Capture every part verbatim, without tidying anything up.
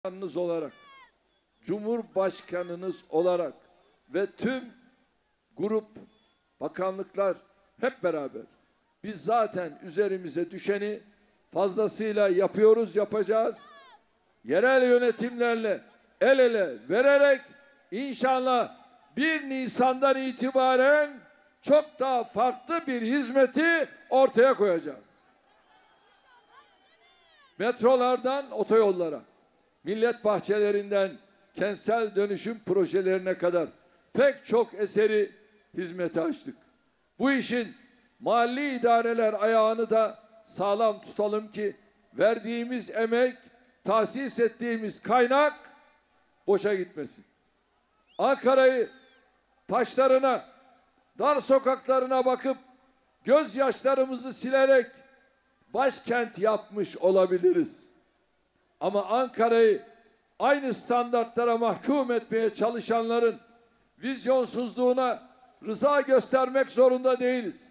Bakanınız olarak, Cumhurbaşkanınız olarak ve tüm grup, bakanlıklar hep beraber biz zaten üzerimize düşeni fazlasıyla yapıyoruz, yapacağız. Yerel yönetimlerle el ele vererek inşallah bir Nisan'dan itibaren çok daha farklı bir hizmeti ortaya koyacağız. Metrolardan otoyollara, millet bahçelerinden kentsel dönüşüm projelerine kadar pek çok eseri hizmete açtık. Bu işin mahalli idareler ayağını da sağlam tutalım ki verdiğimiz emek, tahsis ettiğimiz kaynak boşa gitmesin. Ankara'yı taşlarına, dar sokaklarına bakıp gözyaşlarımızı silerek başkent yapmış olabiliriz. Ama Ankara'yı aynı standartlara mahkum etmeye çalışanların vizyonsuzluğuna rıza göstermek zorunda değiliz.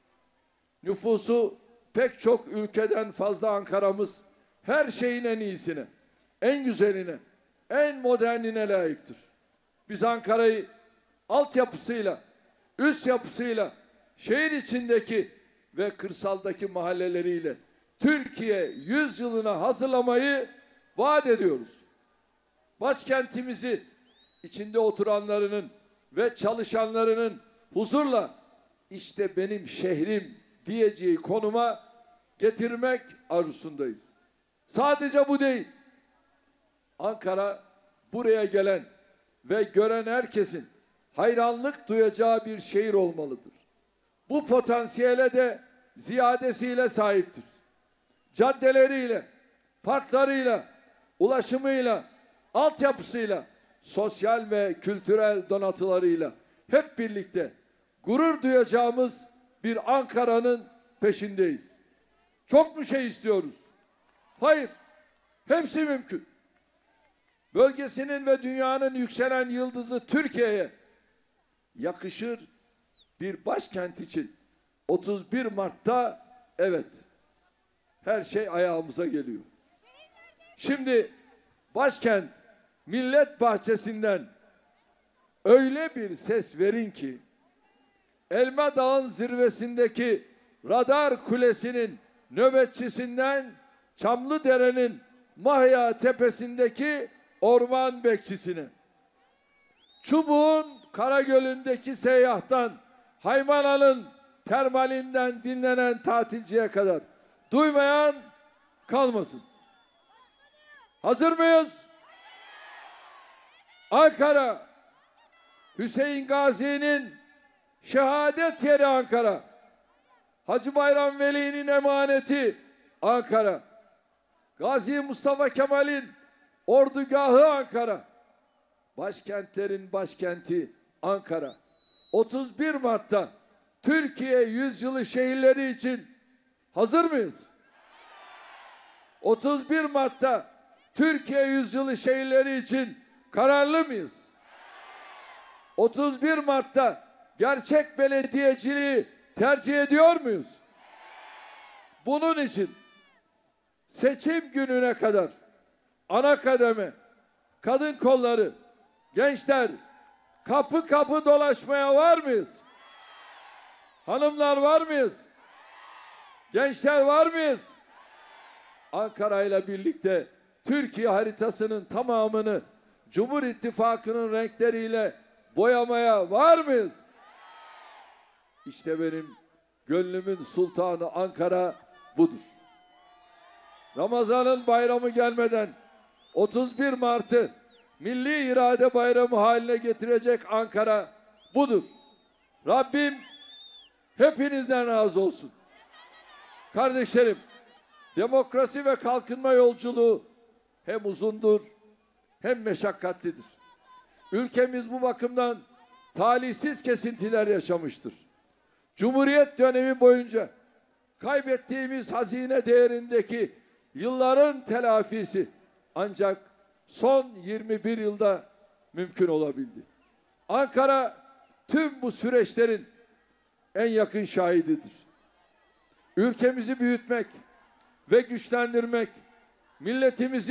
Nüfusu pek çok ülkeden fazla Ankara'mız her şeyin en iyisine, en güzeline, en modernine layıktır. Biz Ankara'yı altyapısıyla, üst yapısıyla, şehir içindeki ve kırsaldaki mahalleleriyle Türkiye yüzyılına hazırlamayı vaat ediyoruz. Başkentimizi içinde oturanlarının ve çalışanlarının huzurla işte benim şehrim diyeceği konuma getirmek arzusundayız. Sadece bu değil. Ankara buraya gelen ve gören herkesin hayranlık duyacağı bir şehir olmalıdır. Bu potansiyele de ziyadesiyle sahiptir. Caddeleriyle, parklarıyla, ulaşımıyla, altyapısıyla, sosyal ve kültürel donatılarıyla hep birlikte gurur duyacağımız bir Ankara'nın peşindeyiz. Çok mu şey istiyoruz? Hayır. Hepsi mümkün. Bölgesinin ve dünyanın yükselen yıldızı Türkiye'ye yakışır bir başkent için otuz bir Mart'ta evet her şey ayağımıza geliyor. Şimdi başkent Millet Bahçesi'nden öyle bir ses verin ki Elma Dağı'nın zirvesindeki radar kulesinin nöbetçisinden Çamlıdere'nin Mahya Tepesi'ndeki orman bekçisine, Çubuğun Karagölü'ndeki seyyahtan, Haymana'nın termalinden dinlenen tatilciye kadar duymayan kalmasın. Hazır mıyız? Ankara, Hüseyin Gazi'nin şehadet yeri Ankara. Hacı Bayram Veli'nin emaneti Ankara. Gazi Mustafa Kemal'in ordugahı Ankara. Başkentlerin başkenti Ankara. otuz bir Mart'ta Türkiye Yüzyılı şehirleri için hazır mıyız? otuz bir Mart'ta Türkiye Yüzyılı şehirleri için kararlı mıyız? otuz bir Mart'ta gerçek belediyeciliği tercih ediyor muyuz? Bunun için seçim gününe kadar ana kademe, kadın kolları, gençler kapı kapı dolaşmaya var mıyız? Hanımlar var mıyız? Gençler var mıyız? Ankara ile birlikte Türkiye haritasının tamamını Cumhur İttifakı'nın renkleriyle boyamaya var mıyız? İşte benim gönlümün sultanı Ankara budur. Ramazan'ın bayramı gelmeden otuz bir Mart'ı Milli İrade Bayramı haline getirecek Ankara budur. Rabbim hepinizden razı olsun. Kardeşlerim, demokrasi ve kalkınma yolculuğu hem uzundur hem meşakkatlidir. Ülkemiz bu bakımdan talihsiz kesintiler yaşamıştır. Cumhuriyet dönemi boyunca kaybettiğimiz hazine değerindeki yılların telafisi ancak son yirmi bir yılda mümkün olabildi. Ankara tüm bu süreçlerin en yakın şahididir. Ülkemizi büyütmek ve güçlendirmek, milletimizin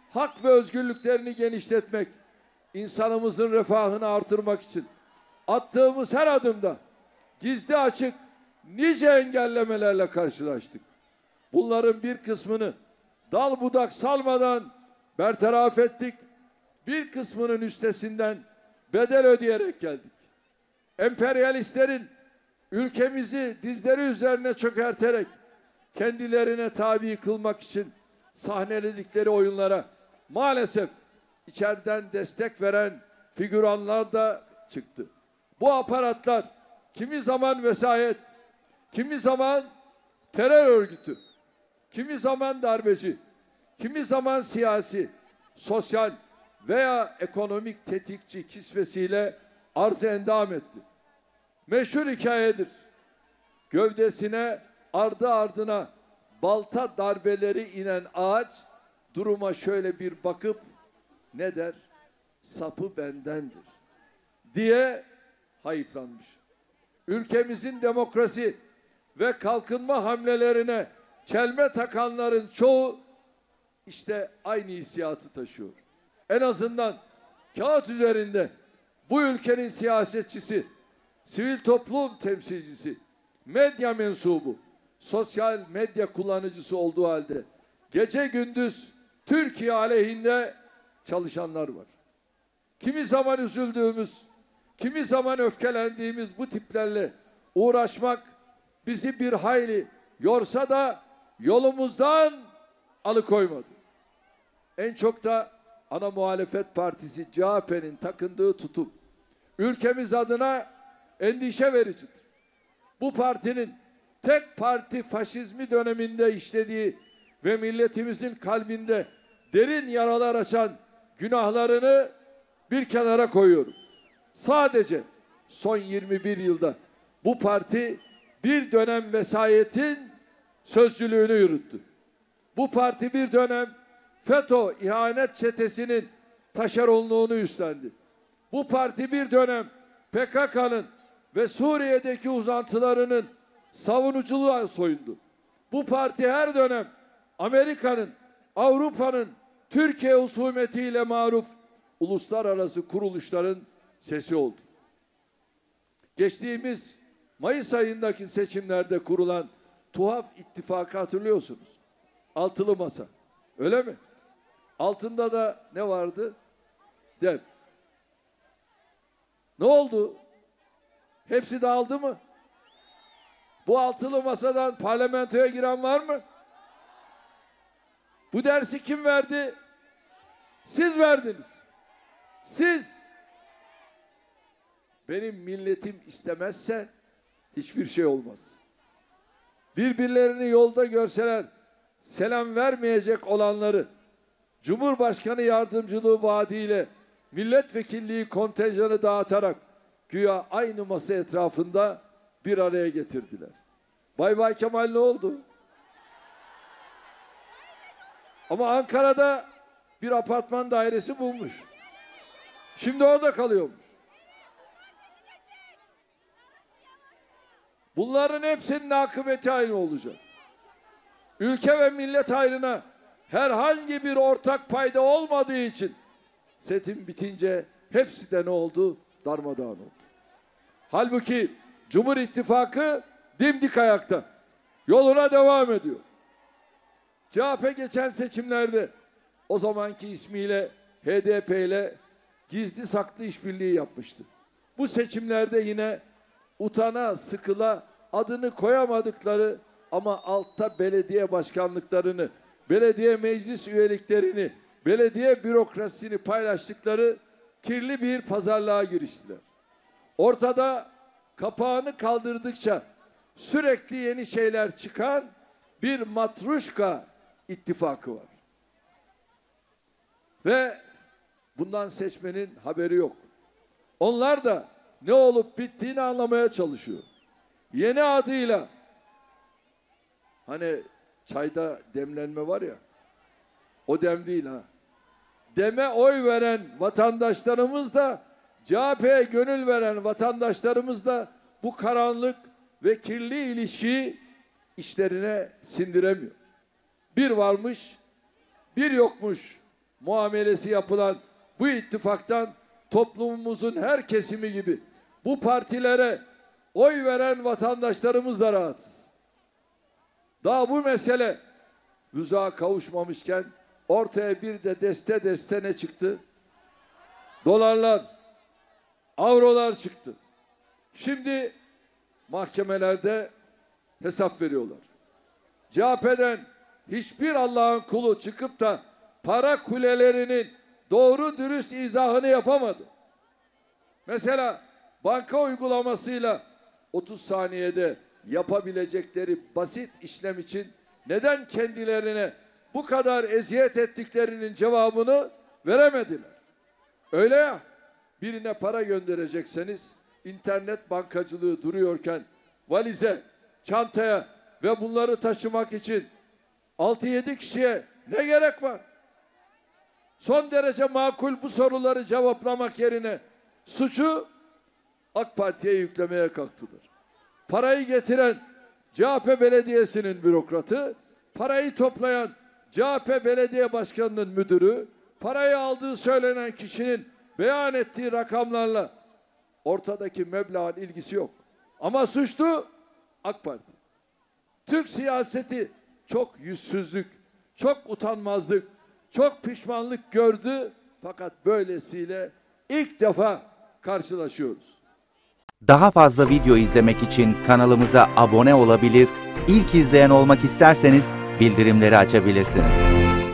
hak ve özgürlüklerini genişletmek, insanımızın refahını artırmak için attığımız her adımda gizli açık nice engellemelerle karşılaştık. Bunların bir kısmını dal budak salmadan bertaraf ettik. Bir kısmının üstesinden bedel ödeyerek geldik. Emperyalistlerin ülkemizi dizleri üzerine çökerterek kendilerine tabi kılmak için sahneledikleri oyunlara maalesef içeriden destek veren figüranlar da çıktı. Bu aparatlar kimi zaman vesayet, kimi zaman terör örgütü, kimi zaman darbeci, kimi zaman siyasi, sosyal veya ekonomik tetikçi kisvesiyle arz endam etti. Meşhur hikayedir. Gövdesine ardı ardına balta darbeleri inen ağaç duruma şöyle bir bakıp ne der? Sapı bendendir diye hayıflanmış. Ülkemizin demokrasi ve kalkınma hamlelerine çelme takanların çoğu işte aynı hissiyatı taşıyor. En azından kağıt üzerinde bu ülkenin siyasetçisi, sivil toplum temsilcisi, medya mensubu, sosyal medya kullanıcısı olduğu halde gece gündüz Türkiye aleyhinde çalışanlar var. Kimi zaman üzüldüğümüz, kimi zaman öfkelendiğimiz bu tiplerle uğraşmak bizi bir hayli yorsa da yolumuzdan alıkoymadı. En çok da ana muhalefet partisi C H P'nin takındığı tutum ülkemiz adına endişe vericidir. Bu partinin tek parti faşizmi döneminde işlediği ve milletimizin kalbinde derin yaralar açan günahlarını bir kenara koyuyorum. Sadece son yirmi bir yılda bu parti bir dönem vesayetin sözcülüğünü yürüttü. Bu parti bir dönem FETÖ ihanet çetesinin taşeronluğunu üstlendi. Bu parti bir dönem P K K'nın ve Suriye'deki uzantılarının savunuculuğa soyundu. Bu parti her dönem Amerika'nın, Avrupa'nın Türkiye husumetiyle maruf uluslararası kuruluşların sesi oldu. Geçtiğimiz Mayıs ayındaki seçimlerde kurulan tuhaf ittifakı hatırlıyorsunuz. Altılı masa. Öyle mi? Altında da ne vardı? Dem. Ne oldu? Hepsi dağıldı mı? Bu altılı masadan parlamentoya giren var mı? Bu dersi kim verdi? Siz verdiniz. Siz. Benim milletim istemezse hiçbir şey olmaz. Birbirlerini yolda görseler selam vermeyecek olanları Cumhurbaşkanı yardımcılığı vaadiyle milletvekilliği kontenjanı dağıtarak güya aynı masa etrafında bir araya getirdiler. Bay Bay Kemal ne oldu? Ama Ankara'da bir apartman dairesi bulmuş. Şimdi orada kalıyormuş. Bunların hepsinin akıbeti aynı olacak. Ülke ve millet hayrına herhangi bir ortak payda olmadığı için seçim bitince hepsi de ne oldu? Darmadağın oldu. Halbuki Cumhur İttifakı dimdik ayakta. Yoluna devam ediyor. C H P geçen seçimlerde o zamanki ismiyle H D P ile gizli saklı işbirliği yapmıştı. Bu seçimlerde yine utana sıkıla adını koyamadıkları ama altta belediye başkanlıklarını, belediye meclis üyeliklerini, belediye bürokrasisini paylaştıkları kirli bir pazarlığa giriştiler. Ortada kapağını kaldırdıkça sürekli yeni şeyler çıkan bir matruşka ittifakı var. Ve bundan seçmenin haberi yok. Onlar da ne olup bittiğini anlamaya çalışıyor. Yeni adıyla hani çayda demlenme var ya, o dem değil ha. Deme oy veren vatandaşlarımız da, C H P'ye gönül veren vatandaşlarımız da bu karanlık ve kirli ilişkiyi işlerine sindiremiyor. Bir varmış, bir yokmuş muamelesi yapılan bu ittifaktan toplumumuzun her kesimi gibi bu partilere oy veren vatandaşlarımız da rahatsız. Daha bu mesele rıza kavuşmamışken ortaya bir de deste deste ne çıktı? Dolarlar, avrolar çıktı. Şimdi mahkemelerde hesap veriyorlar. C H P'den hiçbir Allah'ın kulu çıkıp da para kulelerinin doğru dürüst izahını yapamadı. Mesela banka uygulamasıyla otuz saniyede yapabilecekleri basit işlem için neden kendilerine bu kadar eziyet ettiklerinin cevabını veremediler. Öyle ya, birine para gönderecekseniz internet bankacılığı duruyorken valize, çantaya ve bunları taşımak için altı yedi kişiye ne gerek var? Son derece makul bu soruları cevaplamak yerine suçu AK Parti'ye yüklemeye kalktılar. Parayı getiren C H P Belediyesi'nin bürokratı, parayı toplayan C H P Belediye Başkanı'nın müdürü, parayı aldığı söylenen kişinin beyan ettiği rakamlarla ortadaki meblağın ilgisi yok. Ama suçlu AK Parti. Türk siyaseti çok yüzsüzlük, çok utanmazlık, çok pişmanlık gördü. Fakat böylesiyle ilk defa karşılaşıyoruz. Daha fazla video izlemek için kanalımıza abone olabilir, ilk izleyen olmak isterseniz bildirimleri açabilirsiniz.